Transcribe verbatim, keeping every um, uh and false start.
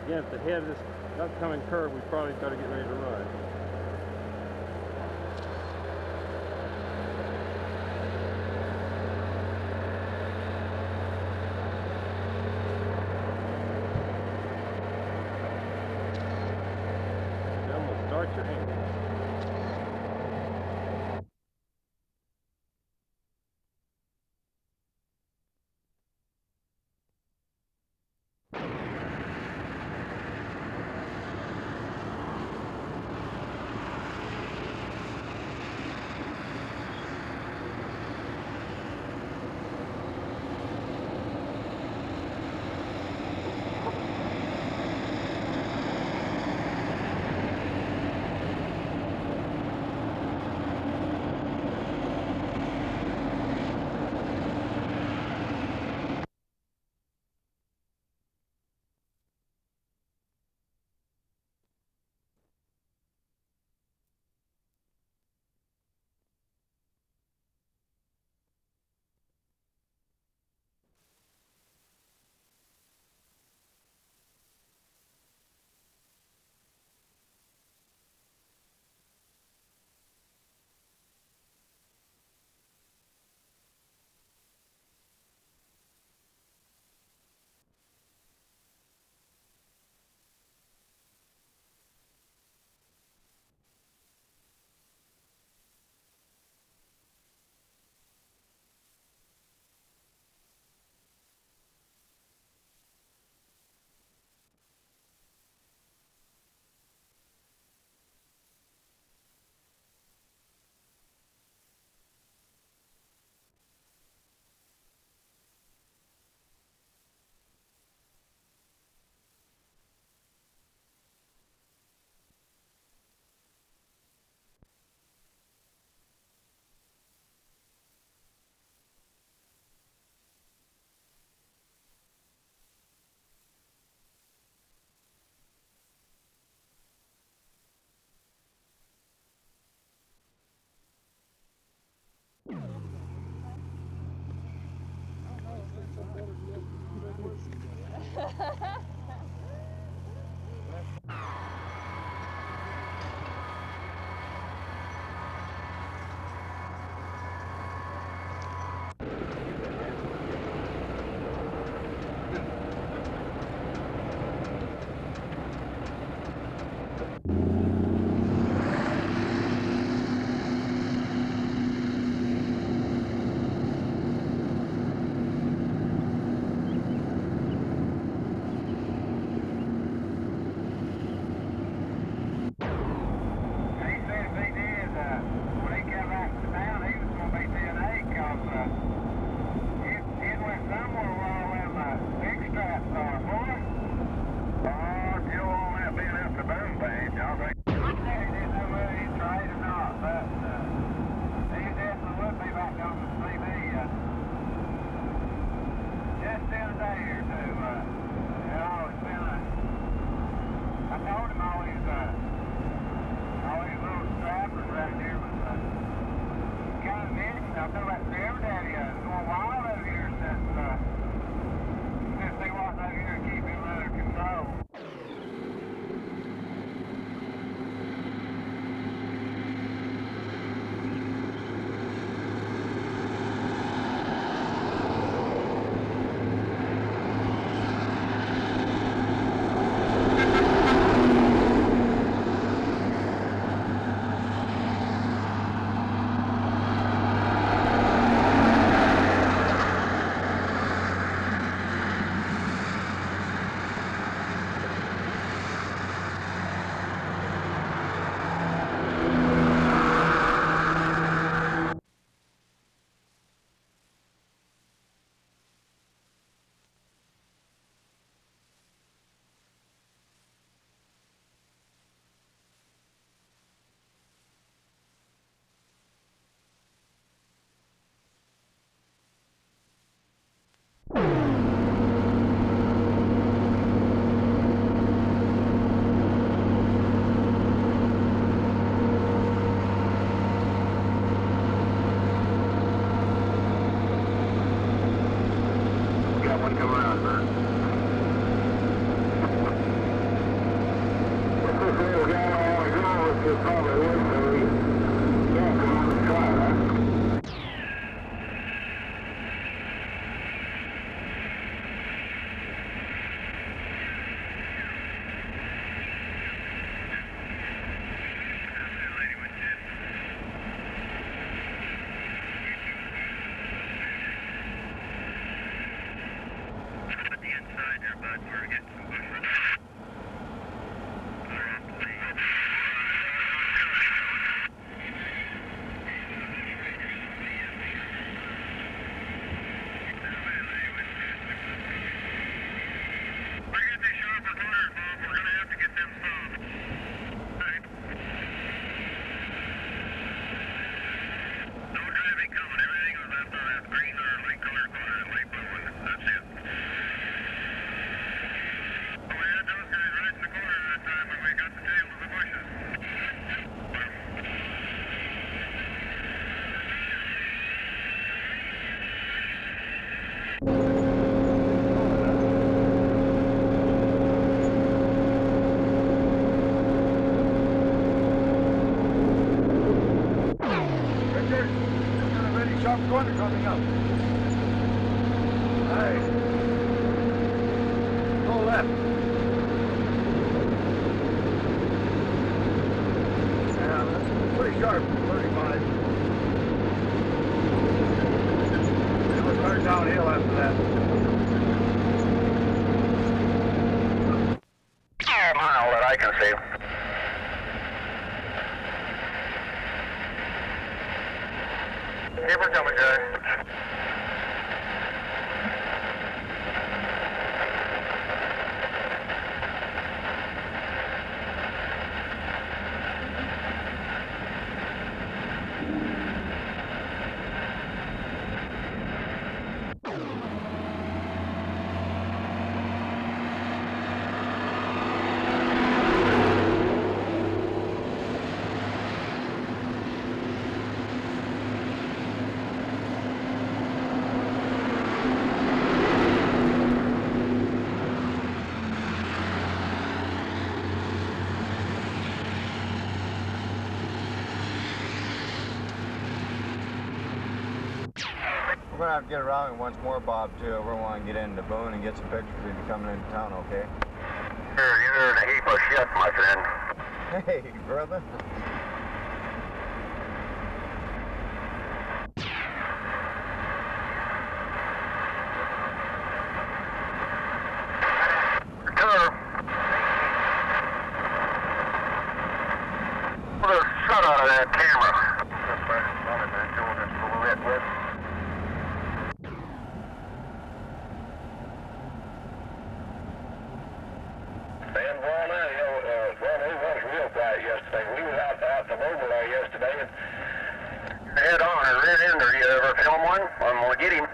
Again, at the head of this upcoming curve, we probably better get ready to run. Then we'll start your engine. corner coming up. Hey. Go left. Yeah, that's pretty sharp, thirty-five. It will turn downhill after that. A mile that I can see. Keep her coming, Jerry. We're gonna have to get around it once more, Bob, too. We want to get into Boone and get some pictures of you coming into town, okay? Sure, you're in a heap of shit, my friend. Hey, brother. Sure. Put a shut out of that camera. And well, now, you know, uh, well, it was real quiet yesterday. We was out, out in the overlay yesterday and head on and ran into you. Ever film one? I'm going to get him.